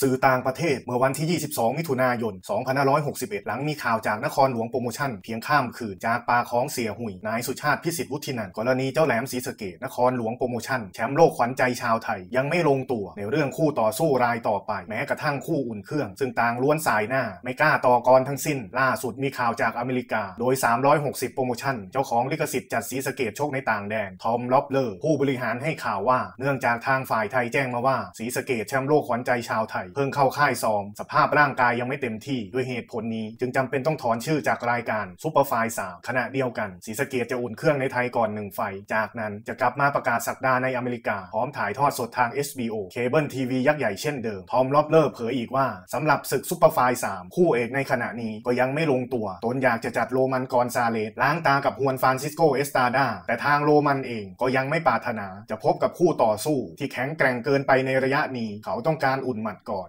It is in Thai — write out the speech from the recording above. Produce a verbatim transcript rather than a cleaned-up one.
สื่อต่างประเทศเมื่อวันที่ยี่สิบสองมิถุนายนสองพันห้าร้อยหกสิบเอ็ดหลังมีข่าวจากนครหลวงโปรโมชั่นเพียงข้ามคืนจากปากของเสียหุยนายสุชาติพิสิทธิ์วุฒินันท์กรณีเจ้าแหลมศรีสะเกษนครหลวงโปรโมชั่นแชมป์โลกขวัญใจชาวไทยยังไม่ลงตัวในเรื่องคู่ต่อสู้รายต่อไปแม้กระทั่งคู่อุ่นเครื่องซึ่งต่างล้วนสายหน้าไม่กล้าต่อกรทั้งสิ้นล่าสุดมีข่าวจากอเมริกาโดยสามร้อยหกสิบโปรโมชั่นเจ้าของลิขสิทธิ์จัดศรีสะเกษชกในต่างแดนทอมล็อบเลอร์ผู้บริหารให้ข่าวว่าเนื่องจากทางฝ่ายไทยแจ้งมาว่าศรีสะเกษแชมป์โลกขวัญใจชาวไทยเพิ่งเข้าค่ายซ้อมสภาพร่างกายยังไม่เต็มที่ด้วยเหตุผลนี้จึงจำเป็นต้องถอนชื่อจากรายการซุปเปอร์ไฟว์สามขณะเดียวกันศรีสะเกษจะอุ่นเครื่องในไทยก่อนหนึ่งไฟล์จากนั้นจะกลับมาประกาศสักดาในอเมริกาพร้อมถ่ายทอดสดทาง เอช บี โอ เคเบิลทีวียักษ์ใหญ่เช่นเดิมทอมล็อบเลอร์เผยอีกว่าสำหรับศึกซุปเปอร์ไฟว์สามคู่เอกในขณะนี้ก็ยังไม่ลงตัวตนอยากจะจัดโรมันกอนซาเลสล้างตากับฮวนฟรานซิสโกเอสตาดาแต่ทางโรมันเองก็ยังไม่ปรารถนาจะพบกับคู่ต่อสู้ที่แข็งแกร่งเกินไปในระยะนี้เขาต้องการอุ่นหมัดก่อน